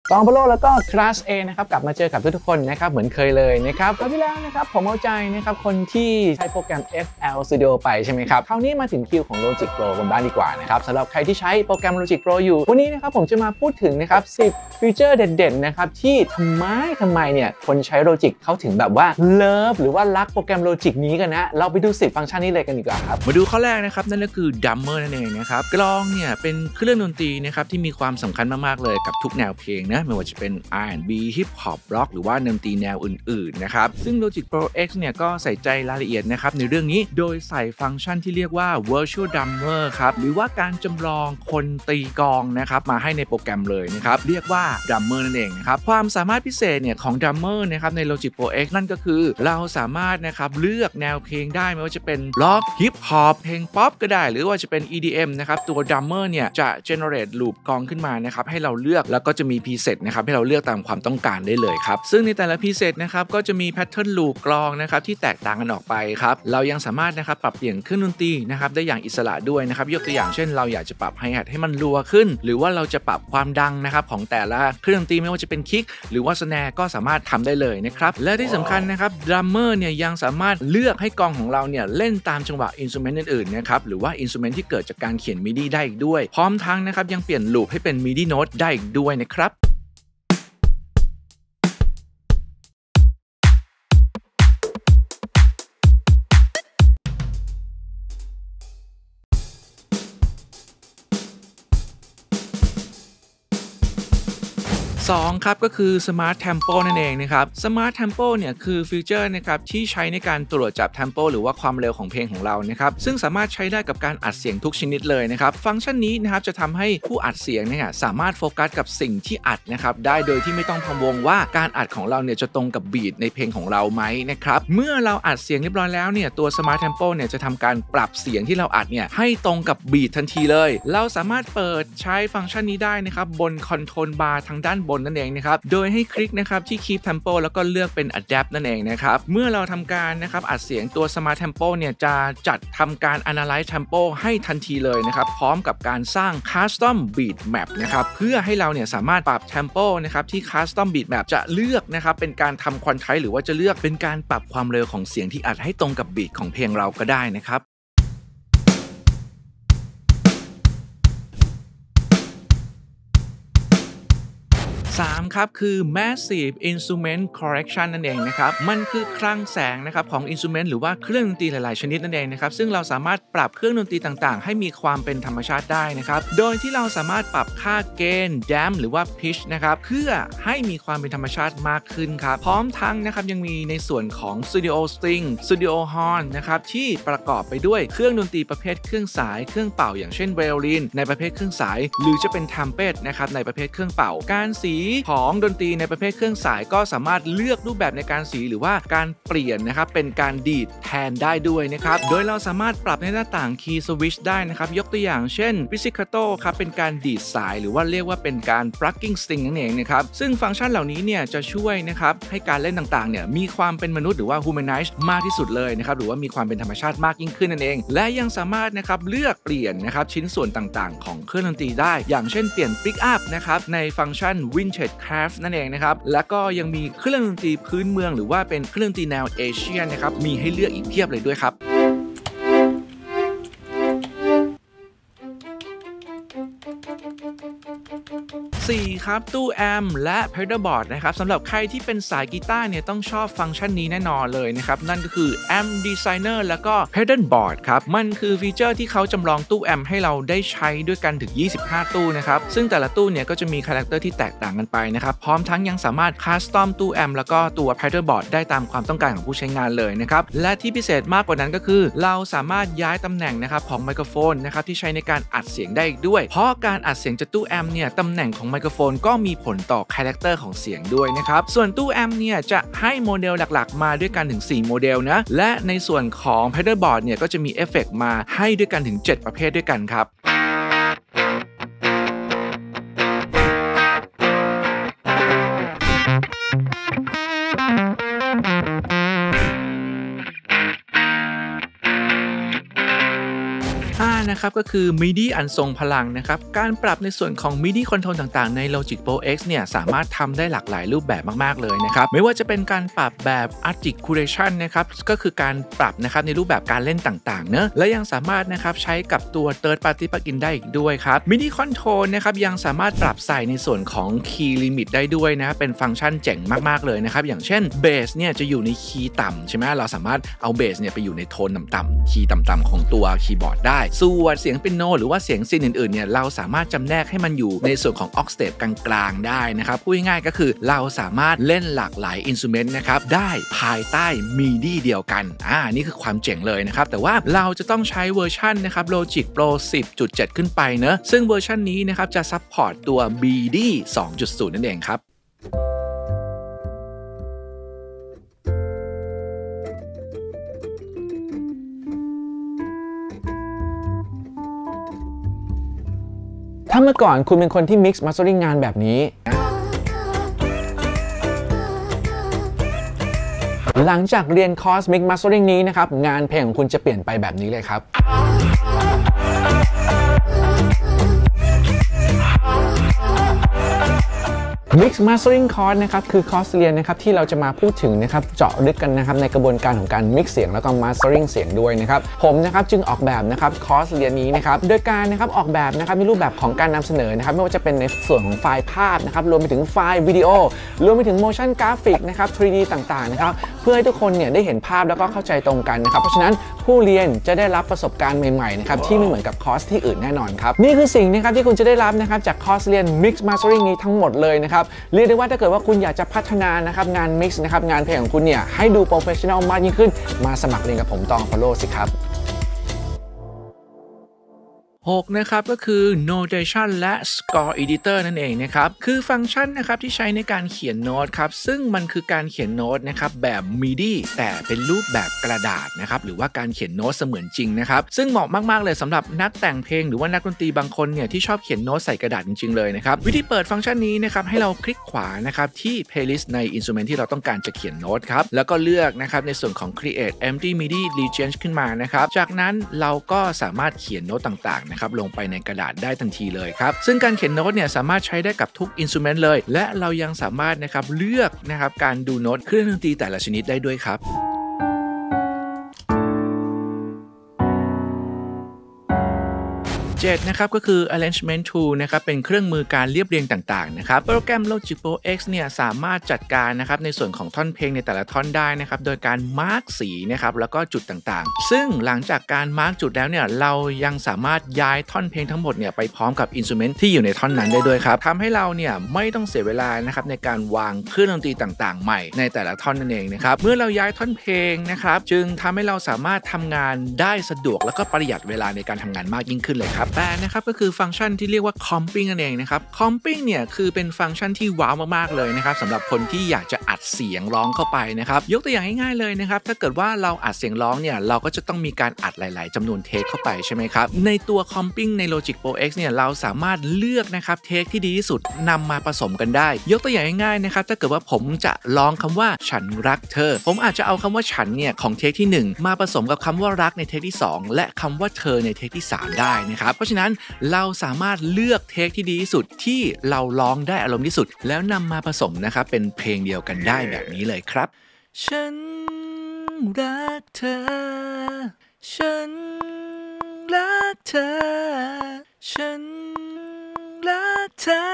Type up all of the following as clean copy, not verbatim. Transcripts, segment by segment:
ตองพโลแล้วก็คลาส A นะครับกลับมาเจอกับทุกคนนะครับเหมือนเคยเลยนะครับคราวที่แล้วนะครับผมเอาใจนะครับคนที่ใช้โปรแกรม FL Studio ไปใช่ไหมครับคราวนี้มาถึงคิวของ Logic Pro กันบ้างดีกว่านะครับสำหรับใครที่ใช้โปรแกรม Logic Pro อยู่วันนี้นะครับผมจะมาพูดถึงนะครับ10ฟีเจอร์เด่นๆนะครับที่ทำไมเนี่ยคนใช้ Logic เขาถึงแบบว่าเลิฟหรือว่ารักโปรแกรม Logic นี้กันนะเราไปดู10ฟังก์ชันนี้เลยกันดีกว่าครับมาดูข้อแรกนะครับนั่นก็คือ Drummer นั่นเองนะครับกลองเนี่ยเป็นเครื่องดนตรีนะครับที่มีความสำคัญมากๆเลยกับทุกแนวเพลงนะไม่ว่าจะเป็น R&B Hip Hop Rock หรือว่าดนตรีแนวอื่นๆนะครับซึ่ง Logic Pro X เนี่ยก็ใส่ใจรายละเอียดนะครับในเรื่องนี้โดยใส่ฟังก์ชันที่เรียกว่า Virtual Drummer ครับหรือว่าการจำลองคนตีกลองนะครับมาให้ในโปรแกรมเลยนะครับเรียกว่า Drummer นั่นเองนะครับความสามารถพิเศษเนี่ยของ Drummer นะครับใน Logic Pro X นั่นก็คือเราสามารถนะครับเลือกแนวเพลงได้ไม่ว่าจะเป็น Rock Hip Hop เพลงป๊อปก็ได้หรือว่าจะเป็น EDM นะครับตัว Drummer เนี่ยจะ generate loop กลองขึ้นมานะครับให้เราเลือกแล้วก็จะมี preset นะครับให้เราเลือกตามความต้องการได้เลยครับซึ่งในแต่ละ preset นะครับก็จะมี pattern loop กลองนะครับที่แตกต่างกันออกไปครับเรายังสามารถนะครับปรับเปลี่ยนเครื่องดนตรีนะครับได้อย่างอิสระด้วยนะครับยกตัวอย่างเช่นเราอยากจะปรับไฮแฮทให้มันรัวขึ้นหรือว่าเราจะปรับความดังนะครับของแต่ละเครื่องดนตรีไม่ว่าจะเป็นคิกหรือว่าสแนร์ก็สามารถทำได้เลยนะครับและที่สำคัญนะครับ Drummer เนี่ยยังสามารถเลือกให้กลองของเราเนี่ยเล่นตามจังหวะอินสตรูเมนต์อื่นๆนะครับหรือว่าอินสตรูเมนต์ที่เกิดจากการเขียน MIDI ได้อีกด้วยพร้อมทั้งนะครับยังเปลี่ยนลูปให้เป็น MIDI note ได้อีกด้วยนะครับ2ครับก็คือ Smart Tempo นั่นเองนะครับ Smart Tempo เนี่ยคือฟีเจอร์นะครับที่ใช้ในการตรวจจับ Tempo หรือว่าความเร็วของเพลงของเรานะครับซึ่งสามารถใช้ได้กับการอัดเสียงทุกชนิดเลยนะครับฟังก์ชันนี้นะครับจะทำให้ผู้อัดเสียงเนี่ยสามารถโฟกัสกับสิ่งที่อัดนะครับได้โดยที่ไม่ต้องพะวงว่าการอัดของเราเนี่ยจะตรงกับบีทในเพลงของเราไหมนะครับเมื่อเราอัดเสียงเรียบร้อยแล้วเนี่ยตัว Smart Tempo เนี่ยจะทำการปรับเสียงที่เราอัดเนี่ยให้ตรงกับบีททันทีเลยเราสามารถเปิดใช้ฟังก์ชันนี้ได้นะครับบนคอนโทรลบาร์ทางด้านบนนั่นเองนะครับโดยให้คลิกนะครับที่ Keep Tempo แล้วก็เลือกเป็น Adapt นั่นเองนะครับเมื่อเราทำการนะครับอัดเสียงตัว Smart Tempo เนี่ยจะจัดทำการ Analyze Tempo ให้ทันทีเลยนะครับพร้อมกับการสร้าง Custom Beat Map นะครับเพื่อให้เราเนี่ยสามารถปรับ Tempo นะครับที่ Custom Beat Map จะเลือกนะครับเป็นการทำ Quantize หรือว่าจะเลือกเป็นการปรับความเร็วของเสียงที่อัดให้ตรงกับบีทของเพลงเราก็ได้นะครับ3ครับคือ Massive Instrument Correction นั่นเองนะครับมันคือคลังแสงนะครับของ Instrument หรือว่าเครื่องดนตรีหลายๆชนิดนั่นเองนะครับซึ่งเราสามารถปรับเครื่องดนตรีต่างๆให้มีความเป็นธรรมชาติได้นะครับโดยที่เราสามารถปรับค่าเกณฑ์ Damp หรือว่า Pitch นะครับเพื่อให้มีความเป็นธรรมชาติมากขึ้นครับพร้อมทั้งนะครับยังมีในส่วนของ Studio String Studio Horn นะครับที่ประกอบไปด้วยเครื่องดนตรีประเภทเครื่องสายเครื่องเป่าอย่างเช่นไวโอลินในประเภทเครื่องสายหรือจะเป็น Trumpet นะครับในประเภทเครื่องเป่าการสีของดนตรีในประเภทเครื่องสายก็สามารถเลือกรูปแบบในการสีหรือว่าการเปลี่ยนนะครับเป็นการดีดแทนได้ด้วยนะครับโดยเราสามารถปรับในหน้าต่าง Key Switch ได้นะครับยกตัวอย่างเช่น Pizzicato ครับเป็นการดีดสายหรือว่าเรียกว่าเป็นการ Plugging String นั่นเองนะครับซึ่งฟังก์ชันเหล่านี้เนี่ยจะช่วยนะครับให้การเล่นต่างๆเนี่ยมีความเป็นมนุษย์หรือว่า Humanize มากที่สุดเลยนะครับหรือว่ามีความเป็นธรรมชาติมากยิ่งขึ้นนั่นเองและยังสามารถนะครับเลือกเปลี่ยนนะครับชิ้นส่วนต่างๆของเครื่องดนตรีได้อย่างเช่นเปลี่ยน Pick Up นะครับในฟังก์ชัน Vintage Craft นั่นเองนะครับแล้วก็ยังมีเครื่องดนตรีพื้นเมืองหรือว่าเป็นเครื่องดนตรีแนวเอเชียนะครับมีให้เลือกอีกเพียบเลยด้วยครับ4ครับตู้แอมป์และ Pedal Board นะครับสำหรับใครที่เป็นสายกีตาร์เนี่ยต้องชอบฟังก์ชันนี้แน่นอนเลยนะครับนั่นก็คือ Amp Designer แล้วก็ Pedal Board ครับมันคือฟีเจอร์ที่เขาจำลองตู้แอมป์ให้เราได้ใช้ด้วยกันถึง25ตู้นะครับซึ่งแต่ละตู้เนี่ยก็จะมีคาแรคเตอร์ที่แตกต่างกันไปนะครับพร้อมทั้งยังสามารถคัสตอมตู้แอมป์แล้วก็ตัว Pedal Board ได้ตามความต้องการของผู้ใช้งานเลยนะครับและที่พิเศษมากกว่านั้นก็คือเราสามารถย้ายตำแหน่งนะครับของไมโครโฟนนะครับที่ใช้ในการอัดเสียงได้อีกด้วยเพราะการอัดเสียงจากตู้แอมป์เนี่ยตำแหน่งของไมโครโฟนก็มีผลต่อคาแรคเตอร์ของเสียงด้วยนะครับส่วนตู้แอมป์เนี่ยจะให้โมเดลหลักๆมาด้วยกันถึง4โมเดลนะและในส่วนของ Pedal Board เนี่ยก็จะมีเอฟเฟกต์มาให้ด้วยกันถึง7ประเภทด้วยกันครับ 5นะนะครับก็คือ MIDI อันทรงพลังนะครับการปรับในส่วนของ MIDI Control ต่างๆใน Logic Pro X เนี่ยสามารถทำได้หลากหลายรูปแบบมากๆเลยนะครับไม่ว่าจะเป็นการปรับแบบ Articulation นะครับก็คือการปรับนะครับในรูปแบบการเล่นต่างๆเนอะและยังสามารถนะครับใช้กับตัว Third Party Plugin ได้อีกด้วยครับ MIDI Control นะครับยังสามารถปรับใส่ในส่วนของ Key Limit ได้ด้วยนะเป็นฟังก์ชันเจ๋งมากๆเลยนะครับอย่างเช่น Bass เนี่ยจะอยู่ในคีย์ต่ำใช่ไหมเราสามารถเอา Bass เนี่ยไปอยู่ในโทนต่ำๆคีย์ต่ำๆของตัวคีย์บอร์ดได้ส่วนเสียงเปียโนหรือว่าเสียงซินอื่นๆเนี่ยเราสามารถจำแนกให้มันอยู่ในส่วนของ Octave กลางๆได้นะครับพูดง่ายๆก็คือเราสามารถเล่นหลากหลายอินสตรูเมนต์นะครับได้ภายใต้ MIDI เดียวกันนี่คือความเจ๋งเลยนะครับแต่ว่าเราจะต้องใช้เวอร์ชันนะครับ Logic Pro 10.7 ขึ้นไปเนอะซึ่งเวอร์ชันนี้นะครับจะซัพพอร์ตตัว MIDI 2.0 นั่นเองครับถ้าเมื่อก่อนคุณเป็นคนที่ mix mastering งานแบบนี้หลังจากเรียนคอร์ส mix mastering นี้นะครับงานเพลงของคุณจะเปลี่ยนไปแบบนี้เลยครับMix Mastering Course นะครับคือคอร์สเรียนนะครับที่เราจะมาพูดถึงนะครับเจาะลึกกันนะครับในกระบวนการของการ mix เสียงแล้วก็ mastering เสียงด้วยนะครับผมนะครับจึงออกแบบนะครับคอร์สเรียนนี้นะครับโดยการนะครับออกแบบนะครับมีรูปแบบของการนำเสนอนะครับไม่ว่าจะเป็นในส่วนของไฟล์ภาพนะครับรวมไปถึงไฟล์วิดีโอรวมไปถึง motion graphic นะครับ 3D ต่างๆนะครับเพื่อให้ทุกคนเนี่ยได้เห็นภาพแล้วก็เข้าใจตรงกันนะครับเพราะฉะนั้นผู้เรียนจะได้รับประสบการณ์ใหม่ๆนะครับที่ไม่เหมือนกับคอร์สที่อื่นแน่นอนครับนี่คือสิ่งนะครับที่คุณจะได้รับนะครับจากคอร์สเรียน Mix Mastering นี้ทั้งหมดเลยนะครับเรียกได้ว่าถ้าเกิดว่าคุณอยากจะพัฒนานะครับงาน Mix นะครับงานเพลงของคุณเนี่ยให้ดูโปรเฟชชั่นอลมากยิ่งขึ้นมาสมัครเรียนกับผมตอง Follow สิครับ 6นะครับก็คือ notation และ score editor นั่นเองนะครับคือฟังก์ชันนะครับที่ใช้ในการเขียนโน้ตครับซึ่งมันคือการเขียนโน้ตนะครับแบบ MIDI แต่เป็นรูปแบบกระดาษนะครับหรือว่าการเขียนโน้ตเสมือนจริงนะครับซึ่งเหมาะมากๆเลยสำหรับนักแต่งเพลงหรือว่านักดนตรีบางคนเนี่ยที่ชอบเขียนโน้ตใส่กระดาษจริงๆเลยนะครับวิธีเปิดฟังก์ชันนี้นะครับให้เราคลิกขวานะครับที่ playlist ใน instrument ที่เราต้องการจะเขียนโน้ตครับแล้วก็เลือกนะครับในส่วนของ create empty MIDI region ขึ้นมานะครับจากนั้นเราก็สามารถเขียนโน้ตต่างๆนะครับลงไปในกระดาษได้ทันทีเลยครับซึ่งการเขียนโน้ตเนี่ยสามารถใช้ได้กับทุกอินสตรูเมนต์เลยและเรายังสามารถนะครับเลือกนะครับการดูโน้ตเครื่องดนตรีแต่ละชนิดได้ด้วยครับ7นะครับก็คือ arrangement tool นะครับเป็นเครื่องมือการเรียบเรียงต่างๆนะครับโปรแกรม Logic Pro X เนี่ยสามารถจัดการนะครับในส่วนของท่อนเพลงในแต่ละท่อนได้นะครับโดยการมาร์กสีนะครับแล้วก็จุดต่างๆซึ่งหลังจากการมาร์กจุดแล้วเนี่ยเรายังสามารถย้ายท่อนเพลงทั้งหมดเนี่ยไปพร้อมกับอินสตรูเมนต์ที่อยู่ในท่อนนั้นได้ด้วยครับทำให้เราเนี่ยไม่ต้องเสียเวลานะครับในการวางเครื่องดนตรีต่างๆใหม่ในแต่ละท่อนนั่นเองนะครับเมื่อเราย้ายท่อนเพลงนะครับจึงทำให้เราสามารถทำงานได้สะดวกแล้วก็ประหยัดเวลาในการทำงานมากยิ่งขึ้นเลยครับแต่นะครับก็คือฟังก์ชันที่เรียกว่า comping นั่นเองนะครับ comping เนี่ยคือเป็นฟังก์ชันที่ว้าวมากๆเลยนะครับสำหรับคนที่อยากจะอัดเสียงร้องเข้าไปนะครับยกตัวอย่างง่ายๆเลยนะครับถ้าเกิดว่าเราอัดเสียงร้องเนี่ยเราก็จะต้องมีการอัดหลายๆจำนวนเทคเข้าไปใช่ไหมครับในตัว comping ใน Logic Pro X เนี่ยเราสามารถเลือกนะครับเทคที่ดีที่สุดนำมาผสมกันได้ยกตัวอย่างง่ายๆนะครับถ้าเกิดว่าผมจะร้องคำว่าฉันรักเธอผมอาจจะเอาคำว่าฉันเนี่ยของเทคที่1มาผสมกับคำว่ารักในเทคที่2และคำว่าเธอในเทคที่3ได้นะครับเพราะฉะนั้นเราสามารถเลือกเทคที่ดีที่สุดที่เราร้องได้อารมณ์ที่สุดแล้วนำมาผสมนะครับเป็นเพลงเดียวกันได้แบบนี้เลยครับฉันรักเธอฉันรักเธอฉันรักเธอ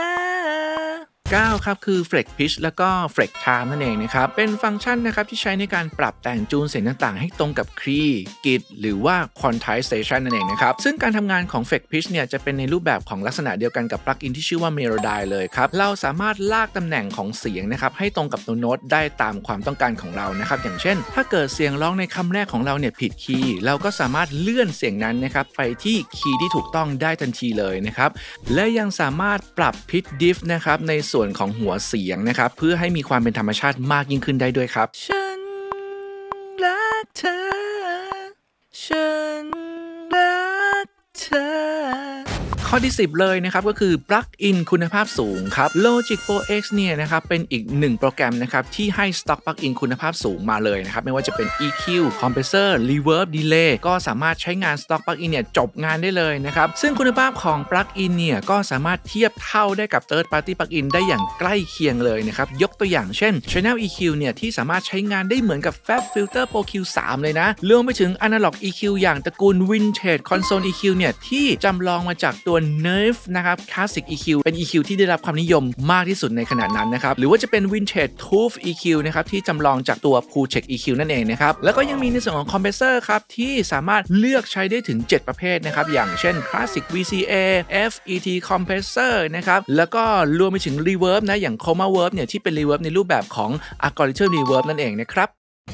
9ครับคือ Flex Pitch แล้วก็ Flex Time นั่นเองนะครับเป็นฟังก์ชันนะครับที่ใช้ในการปรับแต่งจูนเสียงต่างๆให้ตรงกับคีย์กิตหรือว่า Quantization นั่นเองนะครับซึ่งการทำงานของ Flex Pitch เนี่ยจะเป็นในรูปแบบของลักษณะเดียวกันกับปลั๊กอินที่ชื่อว่า Melody เลยครับเราสามารถลากตำแหน่งของเสียงนะครับให้ตรงกับตัวโน้ตได้ตามความต้องการของเรานะครับอย่างเช่นถ้าเกิดเสียงร้องในคำแรกของเราเนี่ยผิดคีย์เราก็สามารถเลื่อนเสียงนั้นนะครับไปที่คีย์ที่ถูกต้องได้ทันทีเลยนะครับและยังสามารถปรับ Pitch Diff นะครับในส่วนของหัวเสียงนะครับเพื่อให้มีความเป็นธรรมชาติมากยิ่งขึ้นได้ด้วยครับฉันรักเธอฉันรักเธอข้อที่ 10 เลยนะครับก็คือปลั๊กอินคุณภาพสูงครับ Logic Pro X เนี่ยนะครับเป็นอีก1โปรแกรมนะครับที่ให้สต็อกปลั๊กอินคุณภาพสูงมาเลยนะครับไม่ว่าจะเป็น EQ Compressor Reverb Delay ก็สามารถใช้งานสต็อกปลั๊กอินเนี่ยจบงานได้เลยนะครับซึ่งคุณภาพของปลั๊กอินเนี่ยก็สามารถเทียบเท่าได้กับ Third Party Plugin ได้อย่างใกล้เคียงเลยนะครับยกตัวอย่างเช่น Channel EQ เนี่ยที่สามารถใช้งานได้เหมือนกับ Fab Filter Pro Q3 เลยนะรวมไปถึง Analog EQ อย่างตระกูล Vintage Console EQ เนี่ยที่จำลองมาจากตัว Nerve นะครับ Classic EQ เป็น EQ ที่ได้รับความนิยมมากที่สุดในขณะนั้นนะครับหรือว่าจะเป็น Vintage Tooth EQ นะครับที่จำลองจากตัว Pultec EQ นั่นเองนะครับแล้วก็ยังมีในส่วนของ Compressor ครับที่สามารถเลือกใช้ได้ถึง 7 ประเภทนะครับอย่างเช่น Classic VCA FET Compressor นะครับแล้วก็รวมไปถึง Reverb นะอย่าง Chroma Verb เนี่ยที่เป็น Reverb ในรูปแบบของ Algorithm Reverb นั่นเองนะครับ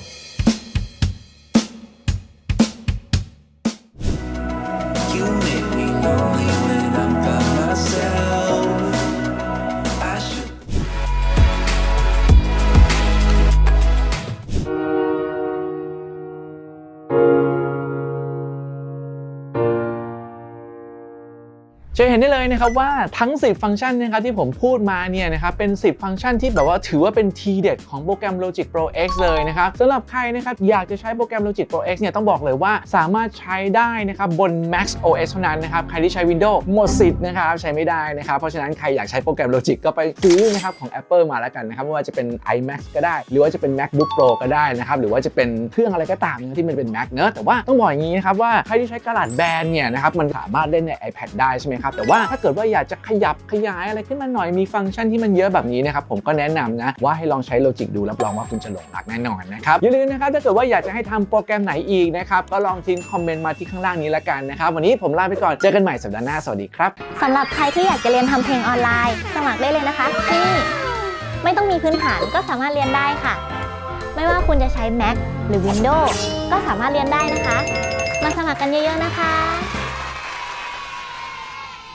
จะเห็นได้เลยนะครับว่าทั้ง10ฟังก์ชันนะครับที่ผมพูดมาเนี่ยนะครับเป็น10ฟังก์ชันที่แบบว่าถือว่าเป็นทีเด็ดของโปรแกรม Logic Pro X เลยนะครับสำหรับใครนะครับอยากจะใช้โปรแกรม Logic Pro X เนี่ยต้องบอกเลยว่าสามารถใช้ได้นะครับบน Mac OS เท่านั้นนะครับใครที่ใช้ Windows หมดสิทธิ์นะครับใช้ไม่ได้นะครับเพราะฉะนั้นใครอยากใช้โปรแกรม Logic ก็ไปซื้อนะครับของ Apple มาแล้วกันนะครับไม่ว่าจะเป็น iMac ก็ได้หรือว่าจะเป็น MacBook Pro ก็ได้นะครับหรือว่าจะเป็นเครื่องอะไรก็ตามที่มันเป็น Mac เนอะแต่ว่าต้องบอกอย่างนี้นะครับว่าใครที่ใช้กระดาษแบนเนี่ยนะครับมันสามารถเล่นใน iPad ได้ใช่ไหมครับแต่ว่าถ้าเกิดว่าอยากจะขยับขยายอะไรขึ้นมาหน่อยมีฟังก์ชันที่มันเยอะแบบนี้นะครับผมก็แนะนำนะว่าให้ลองใช้ Logic ดูรับรองว่าคุณจะหลงรักแน่นอนนะครับอย่าลืมนะครับถ้าเกิดว่าอยากจะให้ทำโปรแกรมไหนอีกนะครับก็ลองทิ้งคอมเมนต์มาที่ข้างล่างนี้ละกันนะครับวันนี้ผมลาไปก่อนเจอกันใหม่สัปดาห์หน้าสวัสดีครับสำหรับใครที่อยากจะเรียนทำเพลงออนไลน์สมัครได้เลยนะคะที่นี่ไม่ต้องมีพื้นฐานก็สามารถเรียนได้ค่ะไม่ว่าคุณจะใช้ Mac หรือ Windows ก็สามารถเรียนได้นะคะมาสมัครกันเยอะๆนะคะ